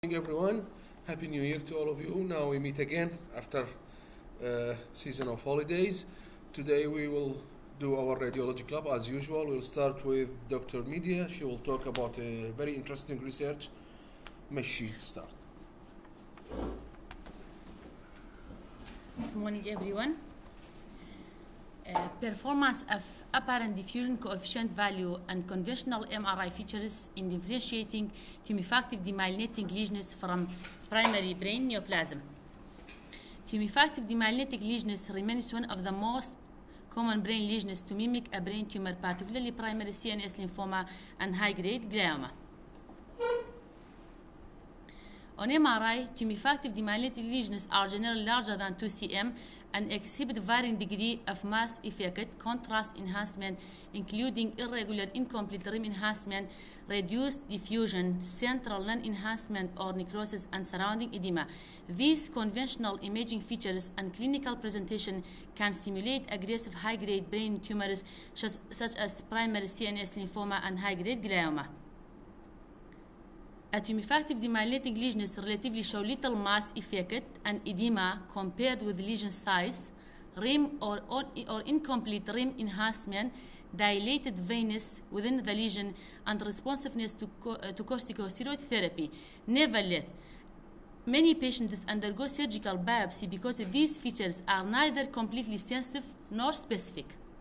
Everyone, Happy New Year to all of you. Now we meet again after season of holidays. Today we will do our radiology club as usual. We'll start with Dr. Media. She will talk about a very interesting research. May she start? Good morning, everyone. Performance of apparent diffusion coefficient value and conventional MRI features in differentiating tumefactive demyelinating lesions from primary brain neoplasm. Tumefactive demyelinating lesions remains one of the most common brain lesions to mimic a brain tumor, particularly primary CNS lymphoma and high-grade glioma. On MRI, tumefactive demyelinating lesions are generally larger than 2 cm and exhibit varying degree of mass effect, contrast enhancement, including irregular incomplete rim enhancement, reduced diffusion, central non-enhancement or necrosis, and surrounding edema. These conventional imaging features and clinical presentation can simulate aggressive high-grade brain tumors such as primary CNS lymphoma and high-grade glioma. Tumefactive demyelinating lesions relatively show little mass effect and edema compared with lesion size, rim or incomplete rim enhancement, dilated venous within the lesion, and responsiveness to corticosteroid therapy. Nevertheless, many patients undergo surgical biopsy because these features are neither completely sensitive nor specific.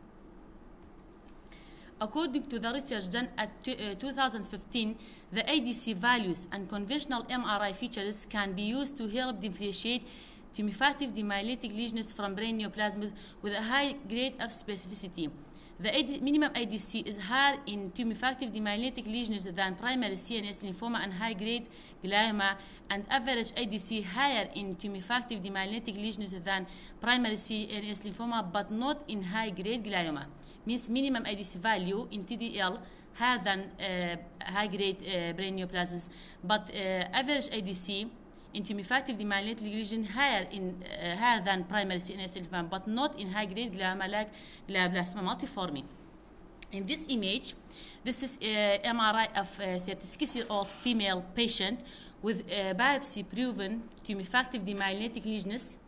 According to the research done at 2015, the ADC values and conventional MRI features can be used to help differentiate tumefactive demyelinating lesions from brain neoplasms with a high grade of specificity. The minimum ADC is higher in tumefactive demyelinating lesions than primary CNS lymphoma and high-grade glioma, and average ADC higher in tumefactive demyelinating lesions than primary CNS lymphoma, but not in high-grade glioma. Means minimum ADC value in TDL higher than high-grade brain neoplasms, but average ADC in tumefactive demyelinating lesion higher than primary CNS lymphoma, but not in high-grade glioma like glioblastoma multiforme. In this image, this is MRI of a 36-year-old female patient with biopsy-proven tumefactive demyelinating lesions.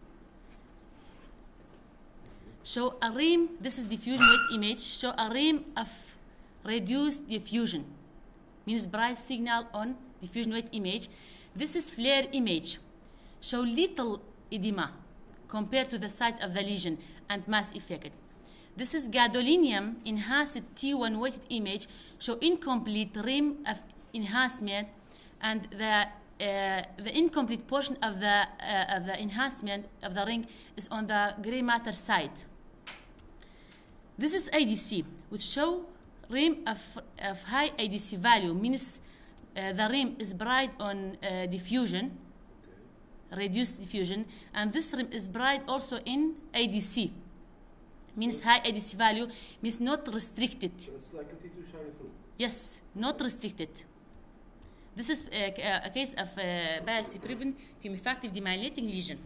Show a rim. This is diffusion weight image. Show a rim of reduced diffusion, means bright signal on diffusion weight image. This is FLAIR image. Show little edema compared to the size of the lesion and mass effect. This is gadolinium enhanced T1 weighted image. Show incomplete rim of enhancement, and the incomplete portion of the enhancement of the ring is on the gray matter side. This is ADC, which show rim of high ADC value, means the rim is bright on diffusion, reduced diffusion, and this rim is bright also in ADC, means high ADC value, means not restricted. It's like a T2 shine through. Yes, not restricted. This is a case of biopsy-proven tumefactive demyelinating lesion.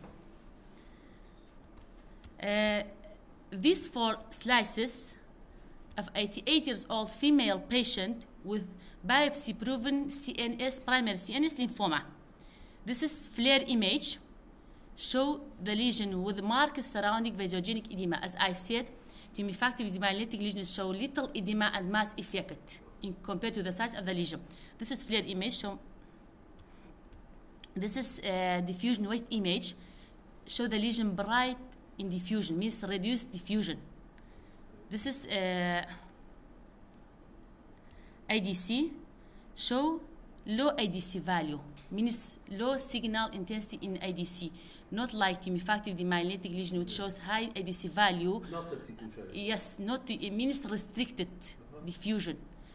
These 4 slices of 88-year-old female patient with biopsy-proven primary CNS lymphoma. This is FLAIR image. Show the lesion with marked surrounding vasogenic edema. As I said, tumefactive demyelinating lesions show little edema and mass effect compared to the size of the lesion. This is FLAIR image. This is diffusion weight image. Show the lesion bright in diffusion, means reduced diffusion. This is ADC. Show low ADC value, means low signal intensity in ADC, not like tumefactive demyelinating lesion, which shows high ADC value. Not the T2 shine. Yes, it means restricted diffusion.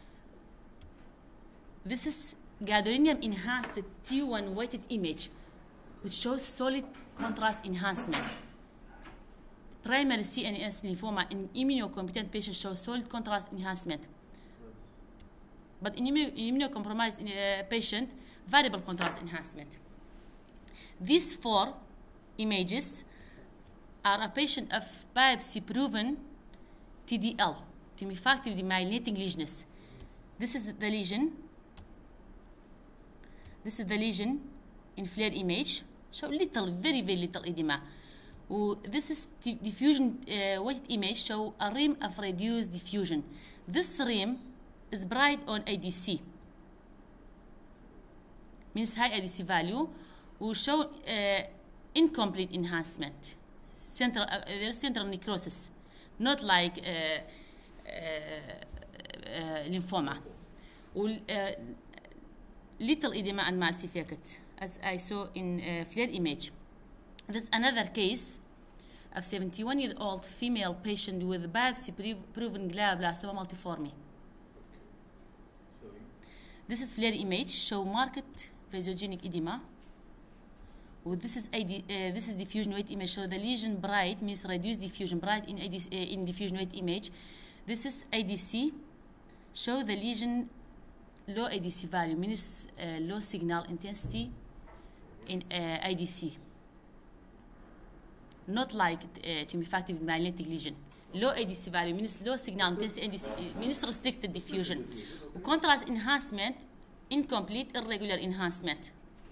This is gadolinium enhanced T1 weighted image, which shows solid contrast enhancement. Primary CNS lymphoma in immunocompetent patients show solid contrast enhancement. But in immunocompromised patient, variable contrast enhancement. These 4 images are a patient of biopsy-proven TDL, tumefactive demyelinating lesions. This is the lesion. This is the lesion in FLAIR image. Show little, very little edema. This is diffusion weighted image. Show a rim of reduced diffusion. This rim is bright on ADC. Means high ADC value. Will show incomplete enhancement. There's central necrosis, not like lymphoma. Little edema and mass effect, as I saw in FLAIR image. This is another case of 71-year-old female patient with biopsy-proven glioblastoma multiforme. This is FLAIR image, show marked vasogenic edema. This is diffusion weight image, show the lesion bright, means reduced diffusion, bright in diffusion weight image. This is ADC, show the lesion low ADC value, means low signal intensity in ADC. Not like tumefactive demyelinating lesion. Low ADC value means low signal intensity, ADC means restricted diffusion. Contrast enhancement, incomplete, irregular enhancement.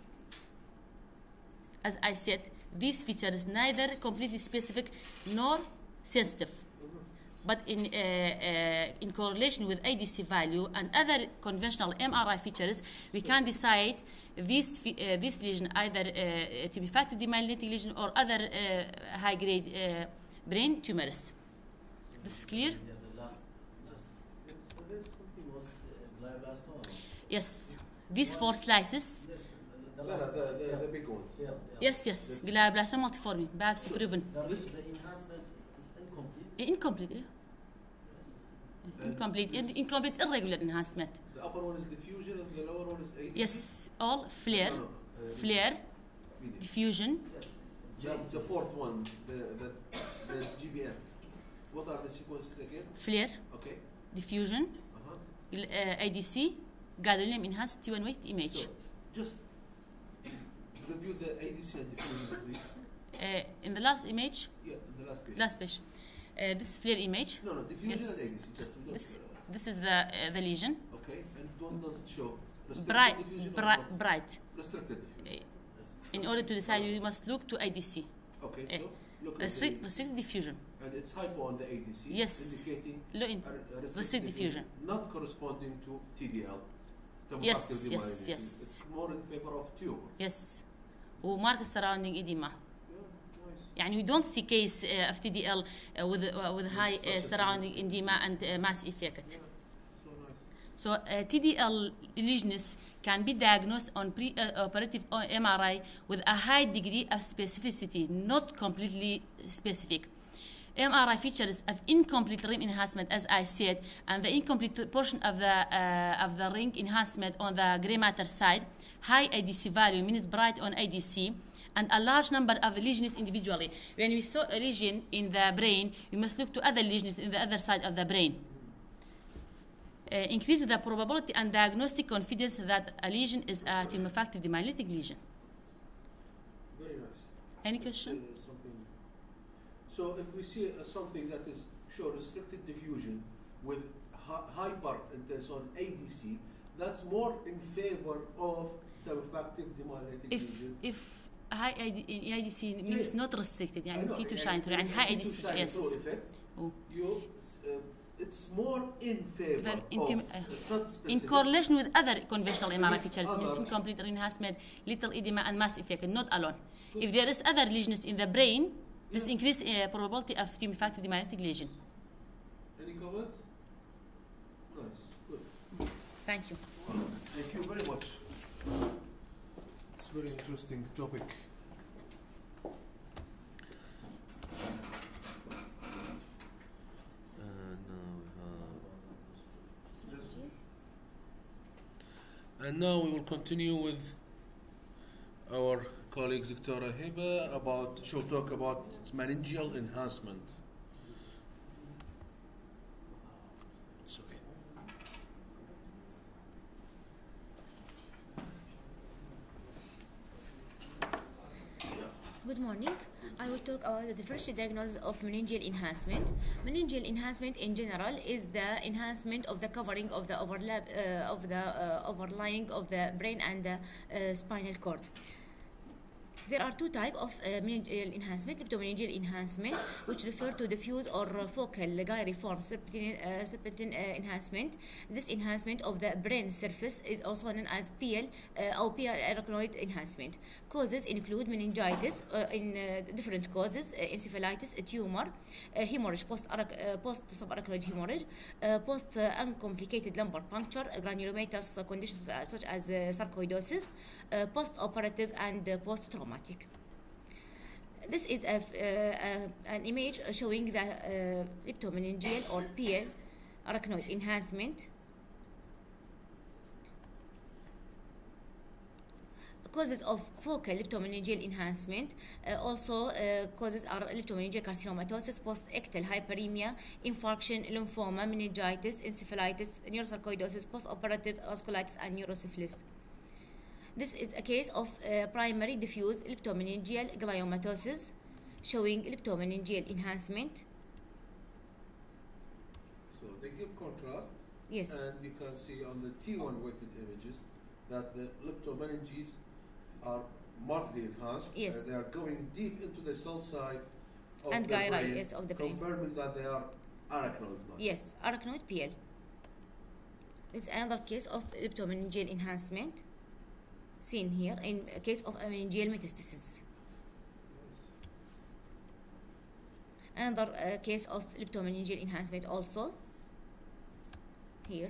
As I said, this feature is neither completely specific nor sensitive. But in correlation with ADC value and other conventional MRI features, we can decide this lesion either to be fatty demyelinating lesion or other high-grade brain tumors. This is clear? Yes. These 4 slices. The big ones. Yes. Glioblastoma multiforme, biopsy proven. This the enhancement is incomplete. Incomplete. Incomplete, irregular enhancement. The upper one is diffusion and the lower one is ADC? Yes, all FLAIR, FLAIR, diffusion. The fourth one, the GBM. What are the sequences again? FLAIR, Okay. diffusion, ADC, gadolinium enhanced T1 weighted image. So, just review the ADC and diffusion, please. In the last image, Yeah, in the last page. last page, this FLAIR image. No, diffusion Yes. and ADC, just This is the lesion. Okay, and what does it show? Bright, Diffusion or not? bright. Restricted diffusion. In order to decide, you must look to ADC. Okay, so look at the Restricted diffusion. and it's hypo on the ADC, Yes. indicating Low in restricted diffusion. not corresponding to TDL. Yes, thermofactive yes, demyelinating. yes. It's more in favor of tumor. Yes. وmarket surrounding edema. Yeah, nice. يعني we don't see case of TDL with high surrounding edema and mass effect. So nice. So TDL lesions can be diagnosed on pre-operative MRI with a high degree of specificity, not completely specific. MRI features of incomplete rim enhancement, as I said, and the incomplete portion of the ring enhancement on the gray matter side, high ADC value means bright on ADC, and a large number of lesions individually. When we saw a lesion in the brain, we must look to other lesions in the other side of the brain. Increase the probability and diagnostic confidence that a lesion is a tumefactive demyelinating lesion. Very nice. Any question? Something. So if we see something that is show restricted diffusion with hyper intense on ADC, that's more in favor of thermofactive demyelinating lesion. If high ADC means Yeah. not restricted, I يعني know, T2 shine through, يعني high T2 ADC, shine yes. through effect, Oh. it's more in favor Very of, it's not In specific. correlation with other conventional MRI features, means Other. incomplete enhancement, little edema, and mass effect, not alone. If there is other lesions in the brain, this increase probability of tumefactive demyelinating lesion. Any comments? Nice, good. Thank you. Thank you very much. It's very interesting topic. And now we will continue with our colleague Dr. Heba about, she'll talk about meningeal enhancement. Sorry. Good Good morning. I will talk about the differential diagnosis of meningeal enhancement. Meningeal enhancement in general is the enhancement of the covering of the overlying of the brain and the spinal cord. There are two types of meningeal enhancement: leptomeningeal enhancement, which refer to diffuse or focal gyriform serpentine enhancement. This enhancement of the brain surface is also known as PL or PL arachnoid enhancement. Causes include meningitis in different causes, encephalitis, tumor, hemorrhage, post-subarachnoid hemorrhage, post-uncomplicated lumbar puncture, granulomatous conditions such as sarcoidosis, post-operative and post-traumatic. This is an image showing the leptomeningeal or PL arachnoid enhancement. Causes of focal leptomeningeal enhancement causes are leptomeningeal carcinomatosis, post-ictal hyperemia, infarction, lymphoma, meningitis, encephalitis, neurosarcoidosis, post-operative vasculitis, and neurosyphilis. This is a case of primary diffuse leptomeningeal gliomatosis showing leptomeningeal enhancement. So they give contrast. Yes. And you can see on the T1 weighted images that the leptomeninges are markedly enhanced. Yes. They are going deep into the cell side of And the gyri, brain, yes, of the brain. confirming that they are arachnoid. Yes, arachnoid PL. It's another case of leptomeningeal enhancement seen here in a case of meningeal metastasis. Another case of leptomeningeal enhancement also here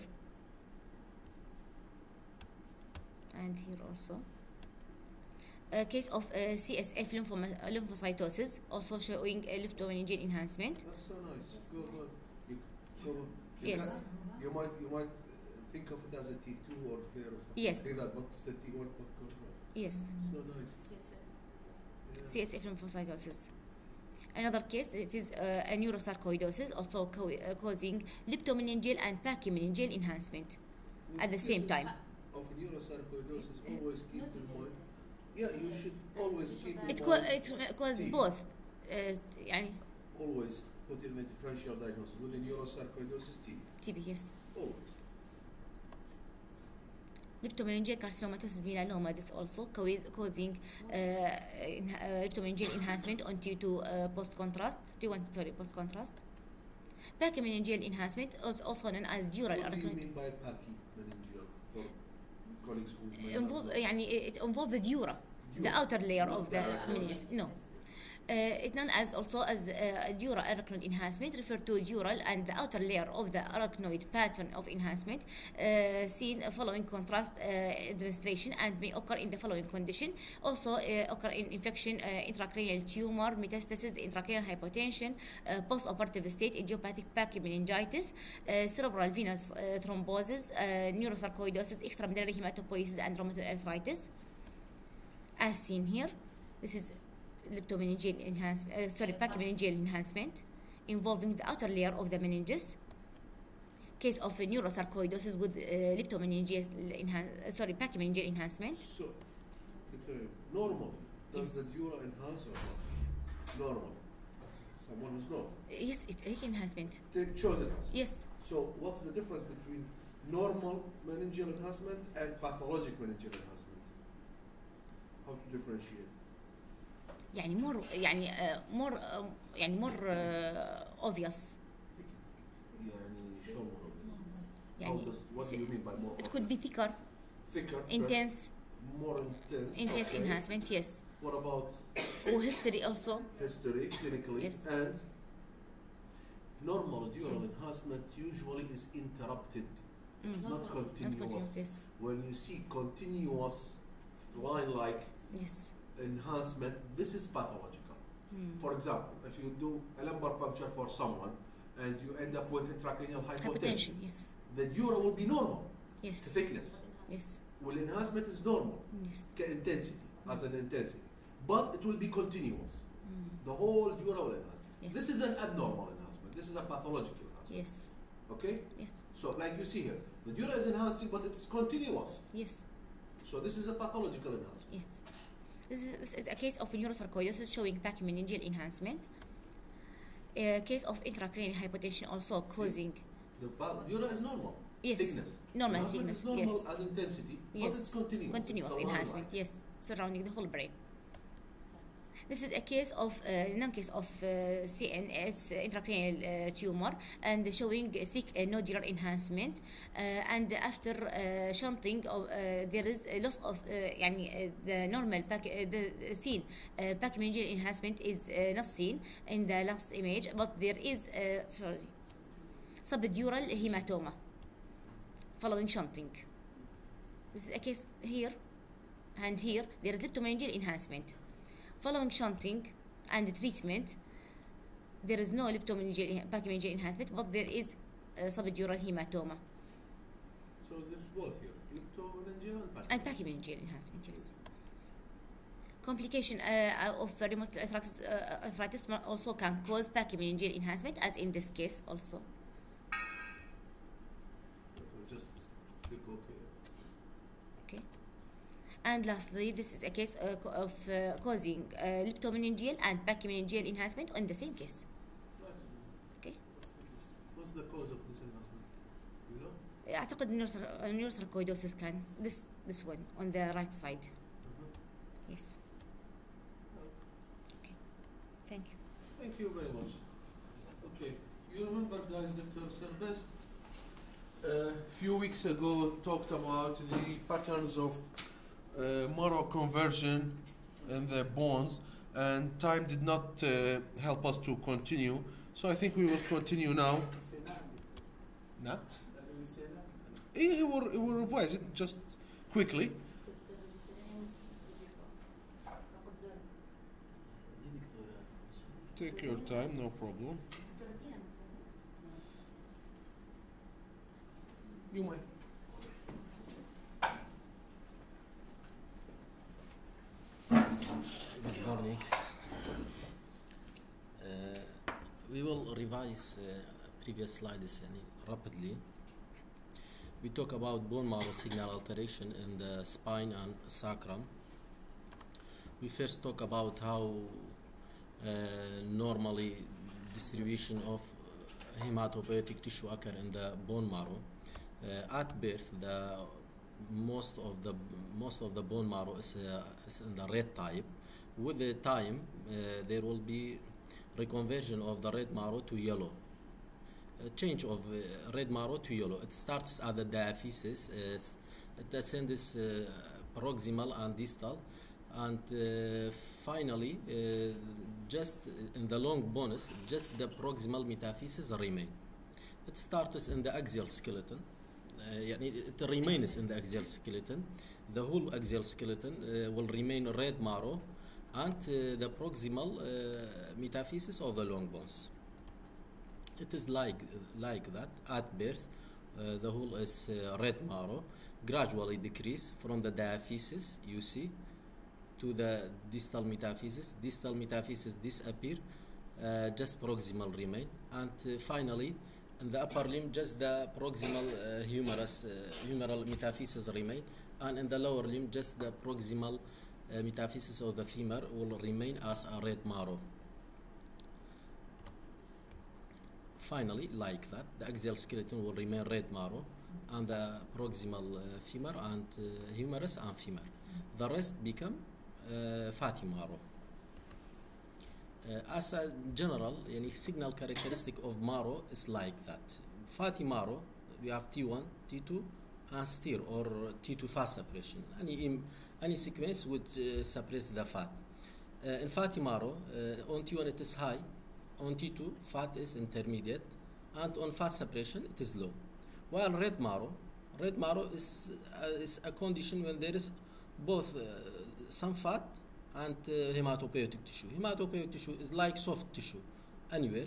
and here also. A case of CSF lymphocytosis also showing leptomeningeal enhancement. That's so nice. Good. Yes. You might think of it as a T2 or flare or something. Yes. Like that, but it's the T1 post-contrast. Yes. So nice. Yeah. CSF lymphocytosis. Another case, it is a neurosarcoidosis, also causing leptomeningeal and pachymeningeal enhancement at the same time. Of neurosarcoidosis, always keep in mind. Yeah, you should always keep in It mind. causes T. both. Always put in the differential diagnosis with the neurosarcoidosis T. TB, yes. Always. Leptomeningeal carcinomatosis melanoma, this also causing leptomeningeal enhancement on T2 post-contrast, post-contrast. Pachymeningeal enhancement is also known as dural What do you arachnoid. mean by pachymeningeal for colleagues who It involves the dura, the outer layer of the meninges. No. It's known as also as dural arachnoid enhancement, referred to dural and the outer layer of the arachnoid pattern of enhancement, seen following contrast administration, and may occur in the following condition. Also occur in infection, intracranial tumor, metastasis, intracranial hypotension, post-operative state, idiopathic pachymeningitis, cerebral venous thrombosis, neurosarcoidosis, extramedullary hematopoiesis, and rheumatoid arthritis. As seen here, this is leptomeningeal enhancement, pachymeningeal enhancement involving the outer layer of the meninges. Case of neurosarcoidosis with pachymeningeal enhancement. So, normal. Does the dura enhance or not? Normal. Someone who's normal. Yes, it enhancement. It shows it has. Yes. So, what's the difference between normal meningeal enhancement and pathologic meningeal enhancement? How to differentiate? more obvious. Show more يعني what do you mean by more it could be thicker, intense, more intense okay. enhancement, yes. What about history also? History, clinically, yes. And normal dural enhancement usually is interrupted. It's not continuous. Yes. When you see continuous line-like yes. enhancement, this is pathological. For example, if you do a lumbar puncture for someone and you end up with intracranial hypotension, yes. the dura will be normal. Yes. Thickness. Yes. Well, enhancement is normal. Yes. Intensity, as an intensity. But it will be continuous. The whole dura will enhance. Yes. This is an abnormal enhancement. This is a pathological enhancement. Yes. Okay? Yes. So, like you see here, the dura is enhancing, but it's continuous. Yes. So, this is a pathological enhancement. Yes. This is a case of neurosarcoidosis showing pachymeningeal enhancement. A case of intracranial hypotension also causing. The dura is normal. Yes. Thickness. Normal Enhancement thickness. is normal Yes. as intensity, Yes. but it's continuous. Continuous It's a line, enhancement. right? Yes, surrounding the whole brain. This is a case of non-case of CNS intracranial tumor and showing thick nodular enhancement, and after shunting there is a loss of the normal the seen pachymeningeal enhancement is not seen in the last image, but there is subdural hematoma following shunting. This is a case here, and here there is leptomeningeal enhancement. Following shunting and treatment, there is no pachymeningeal enhancement, but there is subdural hematoma So there's both here, leptomeningeal and pachymeningeal enhancement. Yes. Complication of rheumatoid arthritis also can cause pachymeningeal enhancement, as in this case also. Just click OK. Okay. And lastly, this is a case of causing leptomeningeal and pachymeningeal enhancement in the same case. Okay. What's the cause of this enhancement? You know? أعتقد neurosarcoidosis كان this one on the right side. Yes. Okay. Thank you. Thank you very much. Okay, you remember, guys, Dr. Serbest few weeks ago talked about the patterns of marrow conversion in the bones, and time did not help us to continue, so I think we will continue now. No? He will revise it just quickly. Take your time, no problem. You might. Good morning. We will revise previous slides rapidly. We talk about bone marrow signal alteration in the spine and sacrum. We first talk about how normally distribution of hematopoietic tissue occur in the bone marrow. At birth, most of the bone marrow is in the red type. With the time, there will be reconversion of the red marrow to yellow. A change of red marrow to yellow. It starts at the diaphysis. It ascends proximal and distal, and finally, just in the long bones, just the proximal metaphysis remain. It starts in the axial skeleton. It remains in the axial skeleton. The whole axial skeleton will remain red marrow and the proximal metaphysis of the long bones. It is like that at birth. The whole is red marrow, gradually decrease from the diaphysis, you see, to the distal metaphysis. Distal metaphysis disappear, just proximal remain, and finally in the upper limb just the proximal humeral metaphysis remain, and in the lower limb just the proximal metaphysis of the femur will remain as a red marrow. Finally, like that, the axial skeleton will remain red marrow, and the proximal femur and humerus and femur. The rest become fatty marrow. As a general, any signal characteristic of marrow is like that. Fatty marrow, we have T1, T2, and stir or T2 fat suppression. Any sequence would suppress the fat. In fatty marrow, on T1 it is high, on T2 fat is intermediate, and on fat suppression it is low. While red marrow is a condition when there is both some fat and hematopoietic tissue. Hematopoietic tissue is like soft tissue anywhere.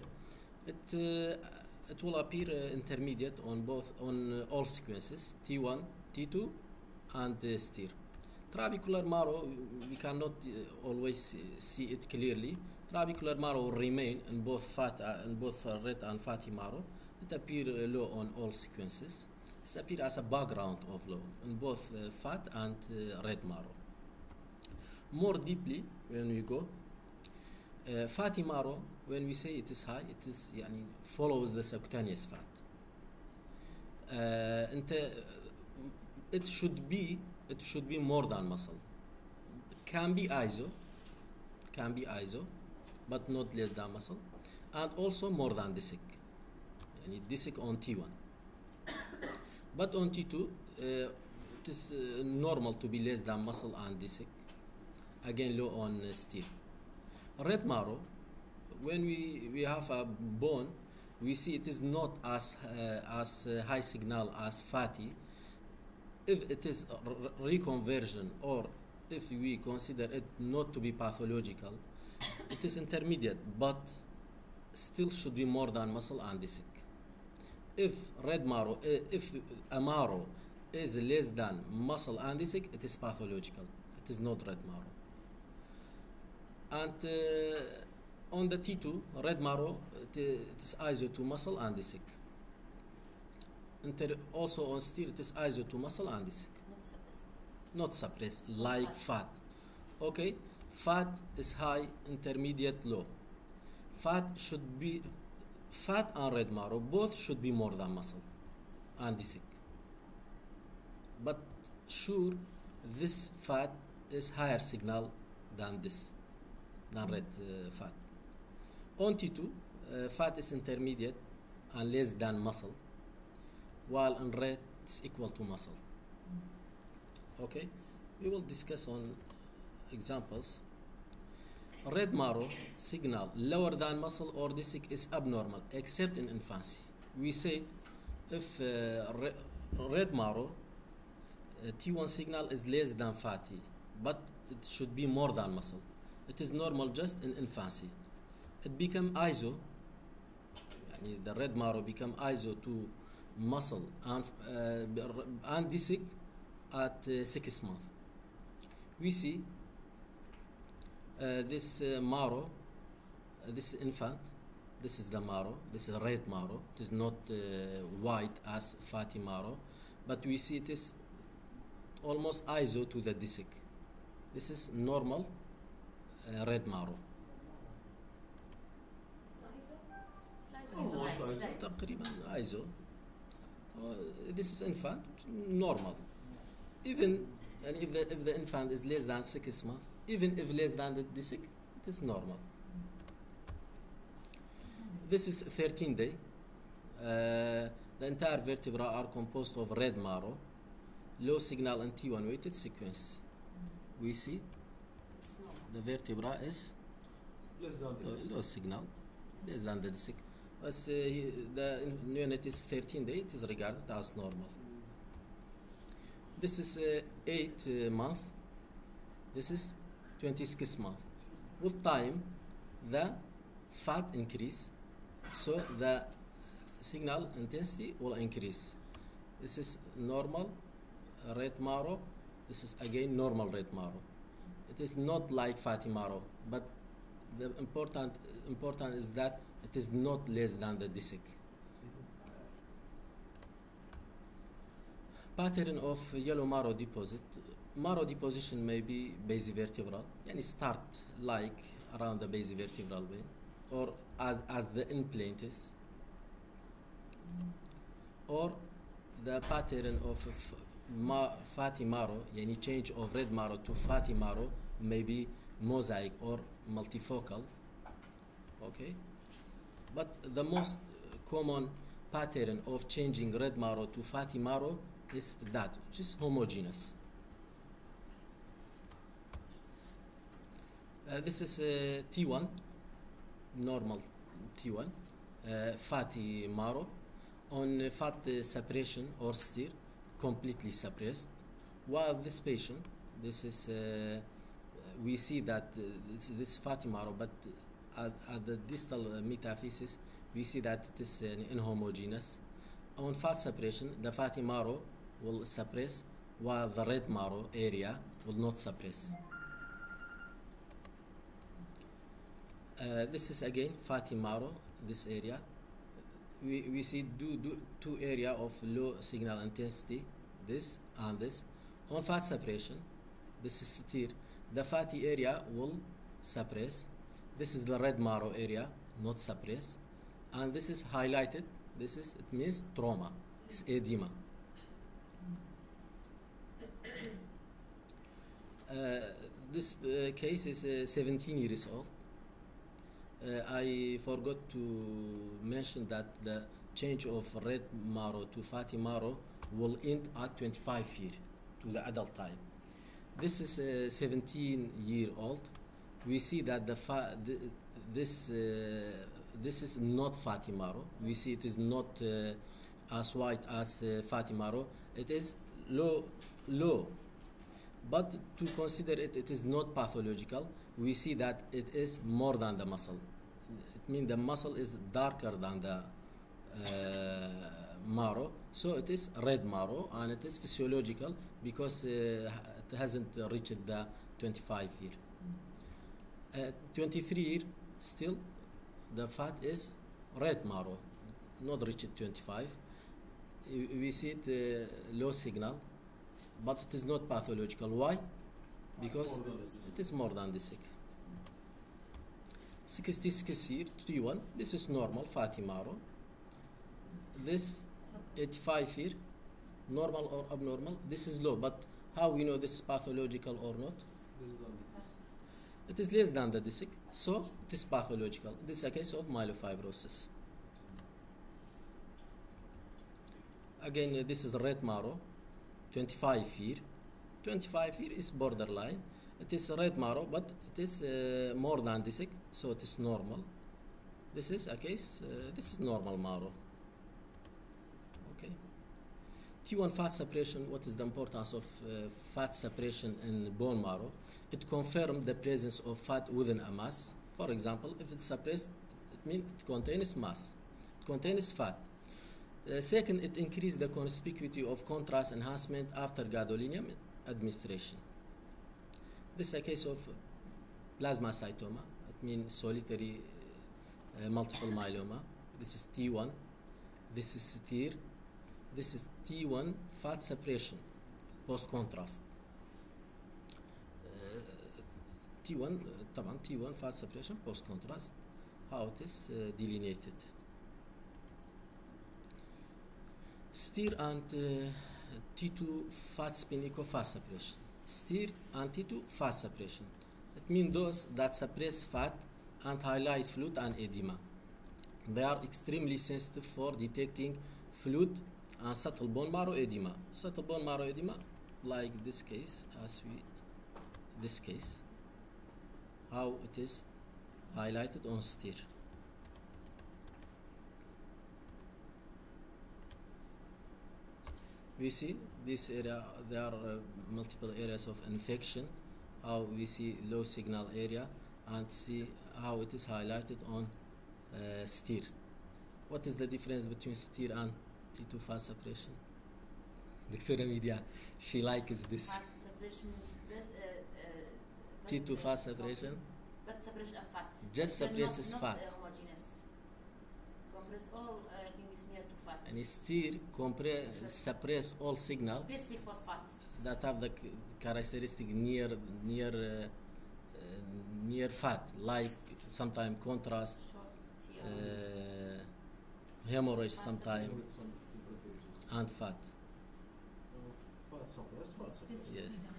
It will appear intermediate on all sequences, T1, T2, and stir. Trabecular marrow, we cannot always see it clearly. Trabecular marrow will remain in both red and fatty marrow. It appears low on all sequences. It appears as a background of low in both fat and red marrow. More deeply, when we go, fatty marrow, when we say it is high, it is يعني follows the subcutaneous fat. It should be more than muscle. Can be iso, but not less than muscle, and also more than DISIC. يعني DISIC on T1. But on T2, it is normal to be less than muscle and DISIC. Again, low on steel. Red marrow, when we have a bone, we see it is not as high signal as fatty. If it is reconversion, or if we consider it not to be pathological, it is intermediate, but still should be more than muscle and DISIC. If a marrow is less than muscle and DISIC, it is pathological. It is not red marrow. And on the T2, red marrow, it is iso to muscle and DISIC. Also on steel, it is iso to muscle and DISIC. Not suppressed, like fat. Okay, fat is high, intermediate, low. Fat and red marrow both should be more than muscle and DISIC. But sure, this fat is higher signal than red fat. On T2, fat is intermediate and less than muscle, while in red it's equal to muscle. Okay, we will discuss on examples. Red marrow signal lower than muscle or DISIC is abnormal except in infancy. We say if red marrow T1 signal is less than fatty, but it should be more than muscle. It is normal just in infancy. It become iso, the red marrow become iso to muscle and DISIC at 6 months. We see this marrow, this infant, this is the marrow, this is red marrow. It is not white as fatty marrow, but we see it is almost iso to the DISIC. This is normal red marrow. Almost iso. تقريبا iso. This is infant, normal. Even and if the infant is less than 6 months, even if less than the DISIC, it is normal. This is 13 day. The entire vertebra are composed of red marrow, low signal and T1 weighted sequence. We see the vertebra is Less than this. low signal, less than the DISIC. As the neonate is 13 day, it is regarded as normal. This is 8 month. This is 26 month. With time, the fat increase, so the signal intensity will increase. This is normal red marrow. This is again normal red marrow. It is not like fatty marrow, but the important is that it is not less than the DISIC. Pattern of yellow marrow deposit. Marrow deposition may be basivertebral, and start like around the basivertebral vein, or as the end plane is, or the pattern of fatty marrow, any change of red marrow to fatty marrow may be mosaic or multifocal. Okay, but the most common pattern of changing red marrow to fatty marrow is that, which is homogeneous. This is T1, normal T1, fatty marrow. On fat separation or stir, completely suppressed. While this patient, this is, we see that this fatty marrow, but at the distal metaphysis, we see that it is inhomogeneous. On fat separation, the fatty marrow will suppress, while the red marrow area will not suppress. This is again fatty marrow, this area. We see two area of low signal intensity, this and this. On fat separation, this is stir, the fatty area will suppress. This is the red marrow area, not suppress. And this is highlighted. It means trauma. It's edema. This case is 17 years old. I forgot to mention that the change of red marrow to fatty marrow will end at 25 years to the adult type. This is 17-year-old. We see that this is not fatty marrow. We see it is not as white as fatty marrow. It is low. But to consider it is not pathological. We see that it is more than the muscle. It means the muscle is darker than the marrow. So it is red marrow, and it is physiological because it hasn't reached the 25 year. 23 year, still the fat is red marrow, not reached 25. We see it low signal, but it is not pathological. Why? Because it is more than the sick. 66 year, T1, this is normal fatty marrow. This 85 year, normal or abnormal, this is low, but how we know this is pathological or not? It is less than the DISIC, so it is pathological. This is a case of myelofibrosis. Again, this is red marrow, 25 year. 25 year is borderline. It is red marrow, but it is more than DISIC, so it is normal. This is a case, this is normal marrow. Okay. T1 fat separation, what is the importance of fat separation in bone marrow? It confirms the presence of fat within a mass. For example, if it's suppressed, it means it contains mass. It contains fat. Second, it increases the conspicuity of contrast enhancement after gadolinium administration. This is a case of plasmacytoma. It means solitary multiple myeloma. This is T1. This is STIR. This is T1 fat separation post-contrast. T1 طبعا T1 fat separation post-contrast. How it is delineated. STIR and T2 fat spin echo fat separation. STIR and T2 fat separation. It means those that suppress fat and highlight fluid and edema. They are extremely sensitive for detecting fluid and subtle bone marrow edema. Subtle bone marrow edema, like this case, this case, how it is highlighted on STIR. We see this area, there are multiple areas of infection, how we see low signal area, and see how it is highlighted on STIR. What is the difference between STIR and T2 fat separation? Dr. Media, she likes this. Fat separation, just T2 fat separation, but separation of fat. just suppresses not fat. Homogeneous. Compress all things near to fat. And STIR suppress all signal Specific for fat. that have the characteristic near fat, like sometimes contrast, Short, hemorrhage sometimes, and fat. Fat suppressed, fat suppressed. Yes.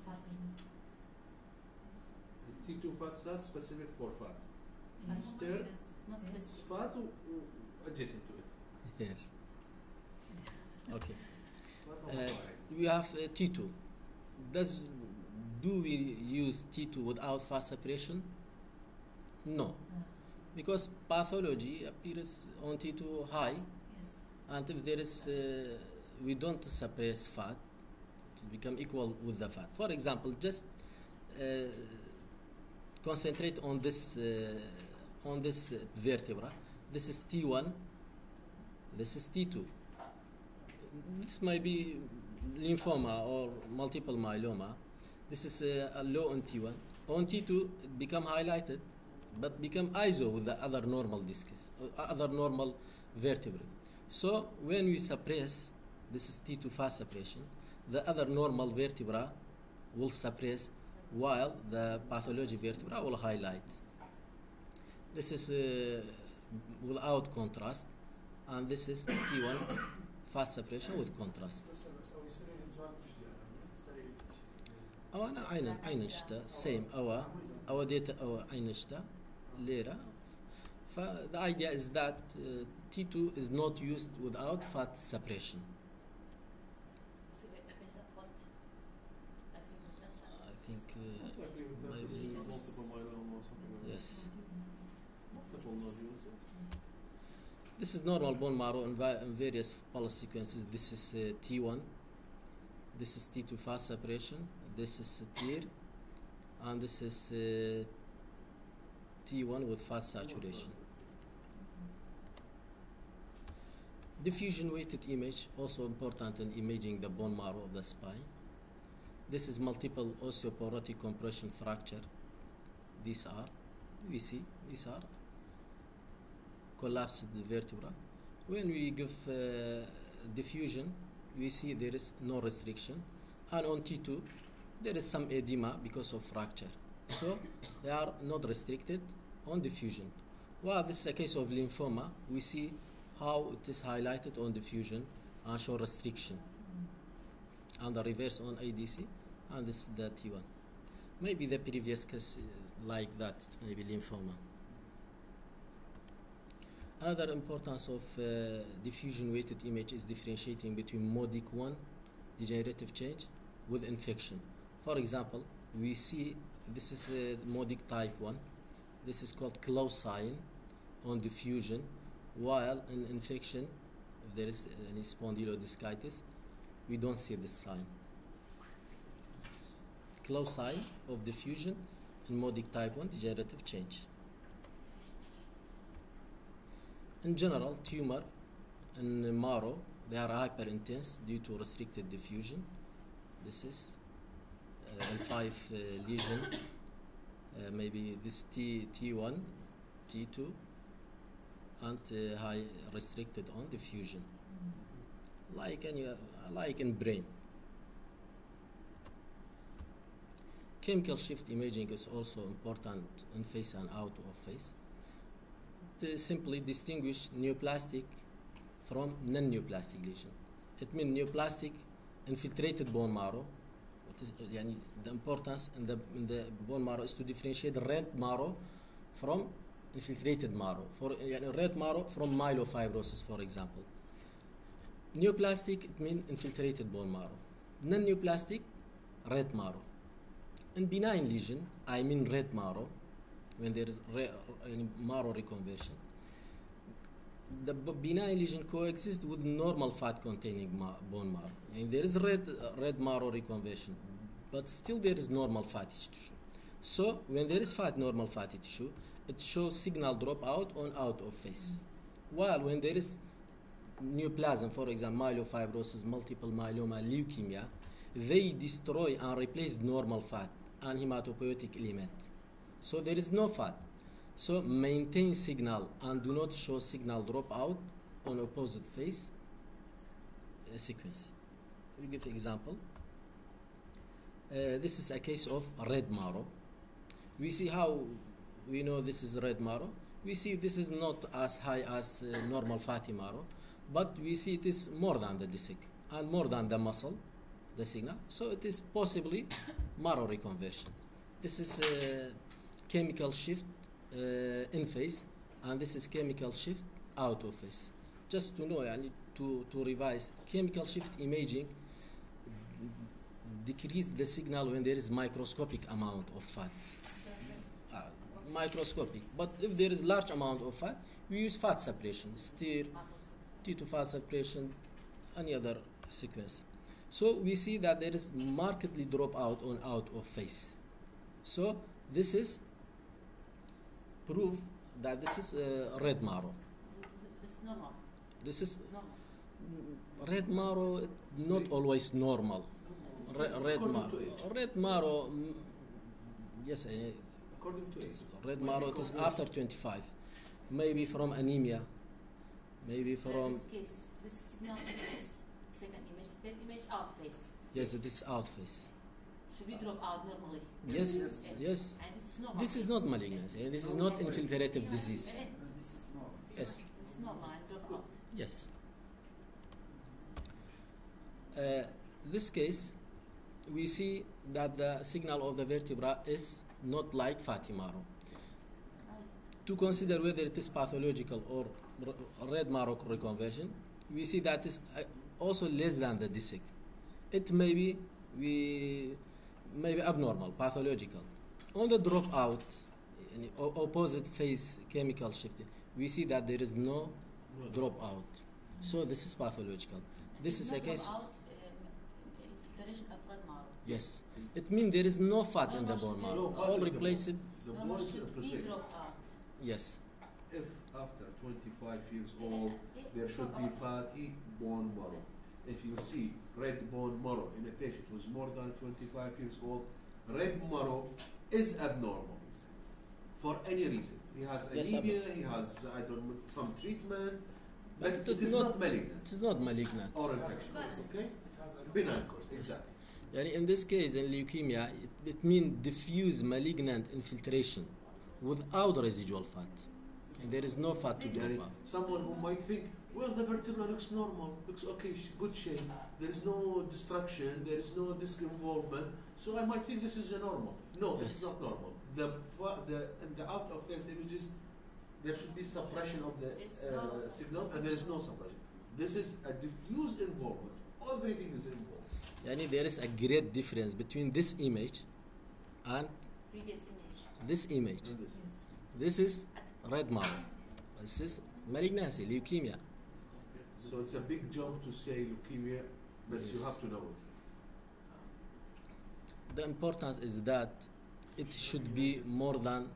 T2 fat sat specific for fat. STIR not is specific. fat adjacent to it. Yes. Okay. Fat or fat? We have T2. Do we use T2 without fat separation? No, because pathology appears on T2 high, and if there is, we don't suppress fat, it will become equal with the fat. For example, just concentrate on this vertebra. This is T1. This is T2. This might be lymphoma or multiple myeloma. This is a low on T1. On T2, it become highlighted, but become iso with the other normal discs, other normal vertebrae. So when we suppress, this is T2 fat separation, the other normal vertebra will suppress while the pathology vertebra will highlight. This is without contrast, and this is T1 fat separation with contrast. أنا عين شتا same our data عين شتا later. The idea is that T2 is not used without fat separation. I think maybe multiple myeloma or something like yes. that. That will not use it. This is normal bone marrow in various pulse sequences. This is T1. This is T2 fast separation. This is TIR, and this is T1 with fat saturation. Diffusion weighted image, also important in imaging the bone marrow of the spine. This is multiple osteoporotic compression fracture. These are collapsed vertebra. When we give diffusion, we see there is no restriction, and on T2 there is some edema because of fracture. So they are not restricted on diffusion. While this is a case of lymphoma, we see how it is highlighted on diffusion and show restriction. And the reverse on ADC, and this is the T1. Maybe the previous case like that, maybe lymphoma. Another importance of diffusion weighted image is differentiating between modic 1 degenerative change with infection. For example, we see this is modic type 1. This is called claw sign on diffusion, while in infection, if there is any spondylodiscitis, we don't see this sign. Claw sign of diffusion in modic type 1 degenerative change. In general, tumor in marrow, they are hyperintense due to restricted diffusion. This is L5 lesion, maybe this T1, T2, and high restricted on diffusion, like in brain. Chemical shift imaging is also important in face and out of face. To simply distinguish neoplastic from non-neoplastic lesion. It means neoplastic infiltrated bone marrow. The importance in the bone marrow is to differentiate red marrow from infiltrated marrow. For red marrow from myelofibrosis, for example. Neoplastic, it means infiltrated bone marrow. Non-neoplastic, red marrow. In benign lesion, I mean red marrow, when there is marrow reconversion. The benign lesion coexists with normal fat-containing bone marrow. And there is red marrow reconversion, but still there is normal fatty tissue. So when there is normal fatty tissue, it shows signal dropout on out of face. While when there is neoplasm, for example, myelofibrosis, multiple myeloma, leukemia, they destroy and replace normal fat and hematopoietic element. So there is no fat. So maintain signal and do not show signal dropout on opposite face sequence. We give example. This is a case of red marrow. We see how we know this is red marrow. We see this is not as high as normal fatty marrow, but we see it is more than the disc and more than the muscle, the signal. So it is possibly marrow reconversion. This is chemical shift in face, and this is chemical shift out of face. Just to know, I need to revise. Chemical shift imaging decrease the signal when there is microscopic amount of fat. Microscopic. But if there is large amount of fat, we use fat separation, STIR, T2 fat separation, any other sequence. So we see that there is markedly dropout on out of face. So this is proof that this is red marrow. This is normal. This is Normal. red marrow, not always normal. Red marrow, yes, According to it. red marrow it is after 25. Maybe from anemia, maybe So in from, this case, this is signal in face. Second image, third image, out face. yes, it is out face. should be drop out normally. Yes, yes. And this is normal. This is not malignancy. This is not infiltrative disease. This is normal. Yes, It's normal and drop out. yes. This case, we see that the signal of the vertebra is not like fatty marrow. To consider whether it is pathological or red marrow reconversion, we see that is also less than the DISIC. It may be abnormal, pathological. On the dropout, opposite phase chemical shifting, we see that there is no dropout. So this is pathological. This is a case. Infiltration of red marrow. Yes, it means there is no fat in the bone marrow. No fat All in the replace it. The Normal bone is should be infiltrated. drop out. Yes, If after 25 years old there should be fatty bone marrow. If you see red bone marrow in a patient who's more than 25 years old, red marrow is abnormal for any reason. He has Yes, anemia, he has some treatment, But but it it is is not- not malignant it is not malignant. or infection. Okay, benign cause, exactly. Yani in this case, in leukemia, it means diffuse malignant infiltration without residual fat. And there is no fat to drop Yani out. someone who might think, well, the vertebra looks normal, looks okay, good shape, there is no destruction, there is no disc involvement, so I might think this is a normal. No, Yes. it's not normal. In the out of phase images, there should be suppression of the signal, and there is no suppression. This is a diffuse involvement. Everything is involved. Yani there is a great difference between this image and Previous image. this image. And this. This is red marrow. This is malignancy, leukemia. So it's a big jump to say leukemia, but you Yes. have to know it. The importance is that it should be more than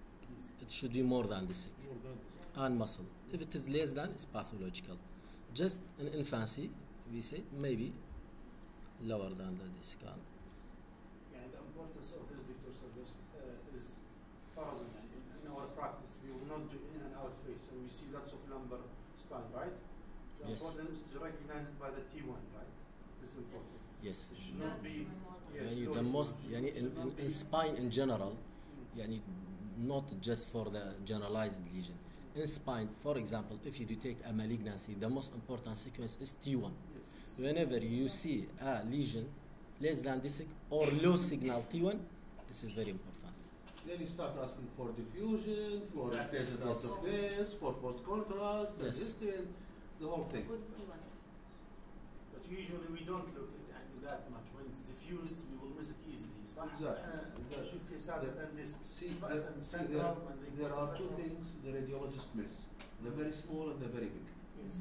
this and muscle. If it is less than, it's pathological. Just in infancy, we say maybe lower than the scan. Yeah, the importance of this, Dr. Service, is frozen. In our practice, we will not do in and out phase, so we see lots of lumbar spine, right? The Yes. important is to recognize it by the T1, right? This is important. Yes. It should not be. Yes, Yani no, the it most, should yani not in be- spine in general, yani not just for the generalized lesion. In spine, for example, if you detect a malignancy, the most important sequence is T1. Yes. Whenever you see a lesion less than DISIC or low signal T1, this is very important. Then you start asking for diffusion, for Exactly. phase and out Yes. of phase, for post contrast, Yes. resistance, the whole thing. Good T1. But usually we don't look at that much. When it's diffused, we will miss it easily. صح؟ Exactly. شوف كيس هذا تندس See, بس there, there are two things the radiologists miss: the very small and the very big.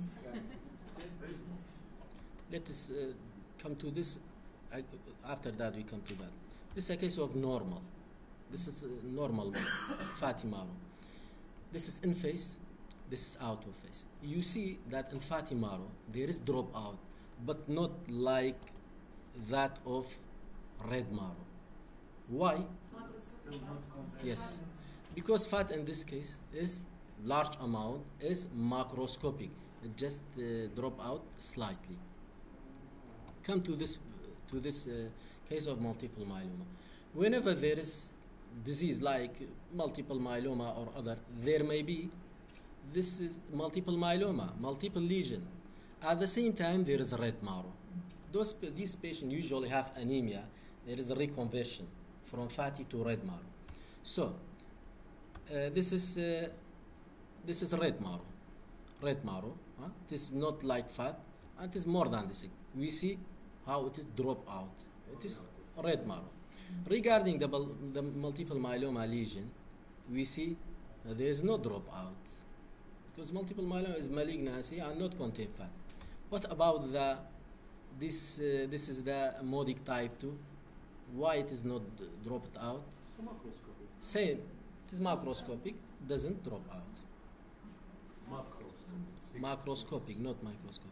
Let us come to this. After that, we come to that. This is a case of normal. This is normal fatty marrow. This is in phase. This is out of phase. You see that in fatty marrow there is dropout, but not like that of red marrow. Why? Yes, because fat in this case is large amount, is macroscopic. It just drop out slightly. Come to this case of multiple myeloma. Whenever there is disease like multiple myeloma or other, there may be this is multiple myeloma, multiple lesion. At the same time, there is red marrow. These patients usually have anemia. There is a reconversion from fatty to red marrow. So this is red marrow. Red marrow. It is not like fat. And it is more than this. We see how it is drop out. It is red marrow. Regarding the multiple myeloma lesion, we see there is no dropout because multiple myeloma is malignancy and not contain fat. What about this is the Modic type 2? Why it is not dropped out? It's macroscopic. Same, it is macroscopic, doesn't drop out. Macroscopic. Macroscopic, not microscopic.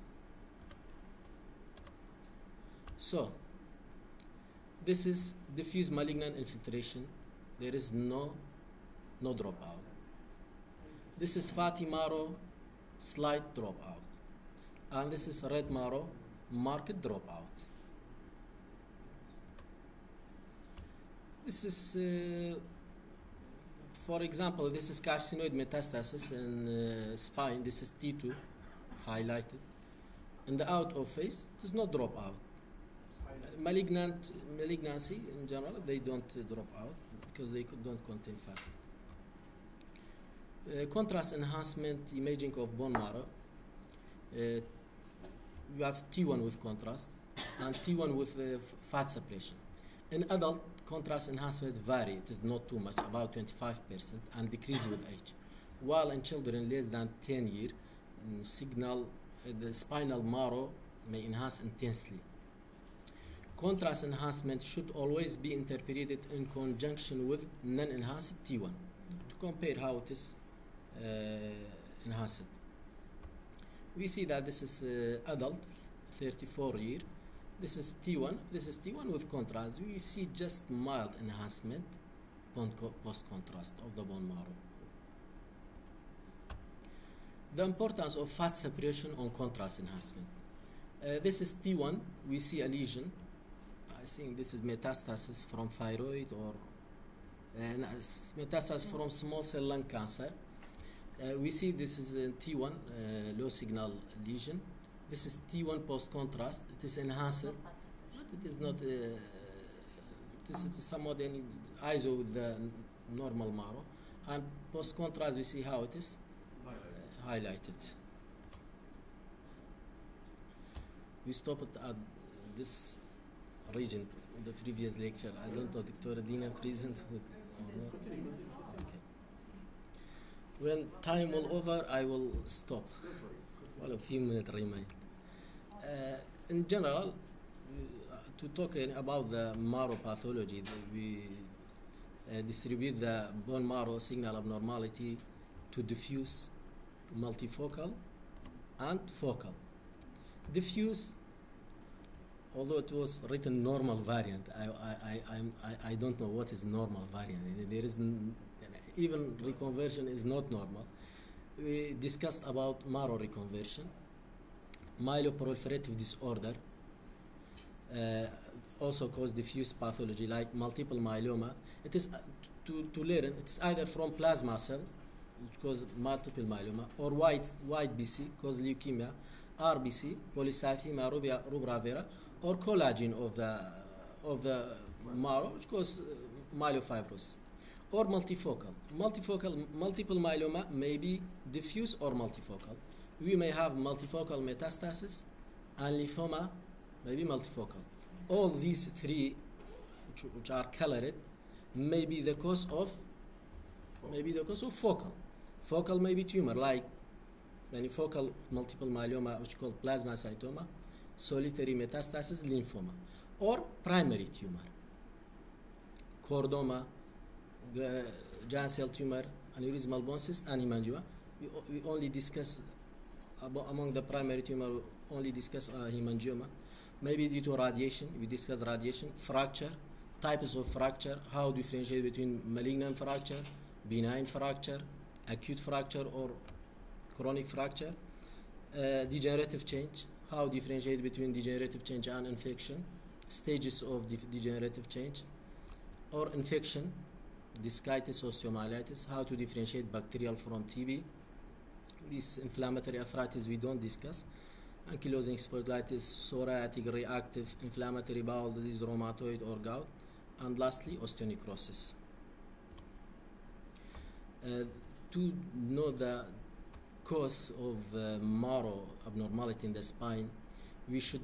So, this is diffuse malignant infiltration. There is no dropout. This is fatty marrow, slight dropout. And this is red marrow, marked dropout. This is, for example, this is carcinoid metastasis in spine. This is T2, highlighted. In the out of phase, does not drop out. Malignancy in general, they don't drop out because they don't contain fat. Contrast enhancement imaging of bone marrow. You have T1 with contrast and T1 with fat suppression. In adult, contrast enhancement vary. It is not too much, about 25%, and decrease with age. While in children less than 10 years, the spinal marrow may enhance intensely. Contrast enhancement should always be interpreted in conjunction with non-enhanced T1 to compare how it is enhanced. We see that this is adult, 34 year. This is T1. This is T1 with contrast. We see just mild enhancement post-contrast of the bone marrow. The importance of fat separation on contrast enhancement. This is T1. We see a lesion. I think this is metastasis from thyroid or metastasis from small cell lung cancer. We see this is a T1 low signal lesion. This is T1 post contrast. It is enhanced, but it is not. This is somewhat any ISO with the normal marrow, and post contrast we see how it is highlighted. We stopped at this region in the previous lecture. I don't know, Dr. Dina present with or not. Okay. When time will over, I will stop. Well, a few minutes remain. In general, to talk about the marrow pathology, we distribute the bone marrow signal abnormality to diffuse, multifocal, and focal. Diffuse, although it was written normal variant, I don't know what is normal variant. There is even reconversion is not normal. We discussed about marrow reconversion, myeloproliferative disorder, also cause diffuse pathology like multiple myeloma. It is to learn. It is either from plasma cell, which cause multiple myeloma, or white BC cause leukemia, RBC polycythemia rubra vera, or collagen of the marrow, which cause myelofibrosis. Or multifocal. Multiple myeloma may be diffuse or multifocal. We may have multifocal metastasis, and lymphoma may be multifocal. All these three, which are colored, may be the cause of focal. Focal may be tumor, like focal multiple myeloma, which is called plasmacytoma, solitary metastasis, lymphoma, or primary tumor, chordoma, giant cell tumor, aneurysmal bone cyst, and hemangioma. We only discuss among the primary tumor. Only discuss hemangioma. Maybe due to radiation, we discuss radiation, fracture, types of fracture, how to differentiate between malignant fracture, benign fracture, acute fracture, or chronic fracture, degenerative change, how to differentiate between degenerative change and infection, stages of degenerative change, or infection, discitis, osteomyelitis, how to differentiate bacterial from TB. This inflammatory arthritis we don't discuss. Ankylosing spondylitis, psoriatic reactive inflammatory bowel disease, rheumatoid or gout, and lastly osteonecrosis. To know the cause of marrow abnormality in the spine, we should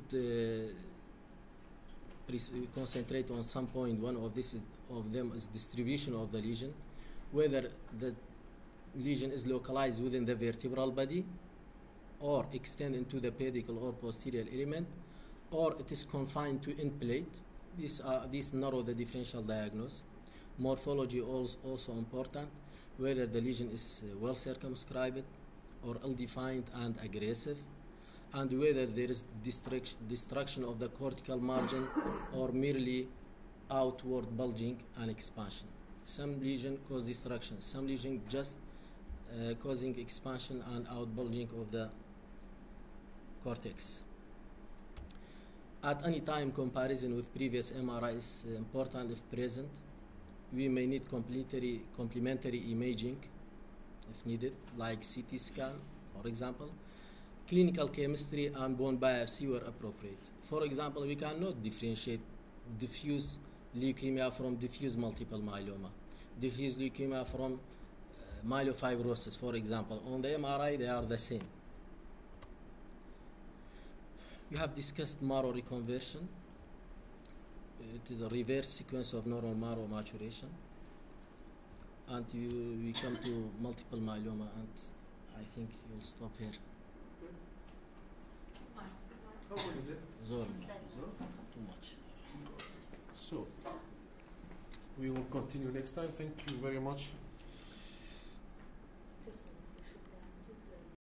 concentrate on some point. One of them is distribution of the lesion, whether the lesion is localized within the vertebral body, or extend into the pedicle or posterior element, or it is confined to end plate. These narrow the differential diagnosis. Morphology also important, whether the lesion is well circumscribed or ill-defined and aggressive, and whether there is destruction of the cortical margin or merely outward bulging and expansion. Some lesion cause destruction, some lesion just causing expansion and out bulging of the cortex. At any time, comparison with previous MRI is important if present. we may need complementary imaging if needed, like CT scan, for example. Clinical chemistry and bone biopsy were appropriate. For example, we cannot differentiate diffuse leukemia from diffuse multiple myeloma, diffuse leukemia from myelofibrosis, for example. On the MRI, they are the same. We have discussed marrow reconversion. It is a reverse sequence of normal marrow maturation. And we come to multiple myeloma, and I think you'll stop here. How many left? Zor, Zor? too much. So, we will continue next time. Thank you very much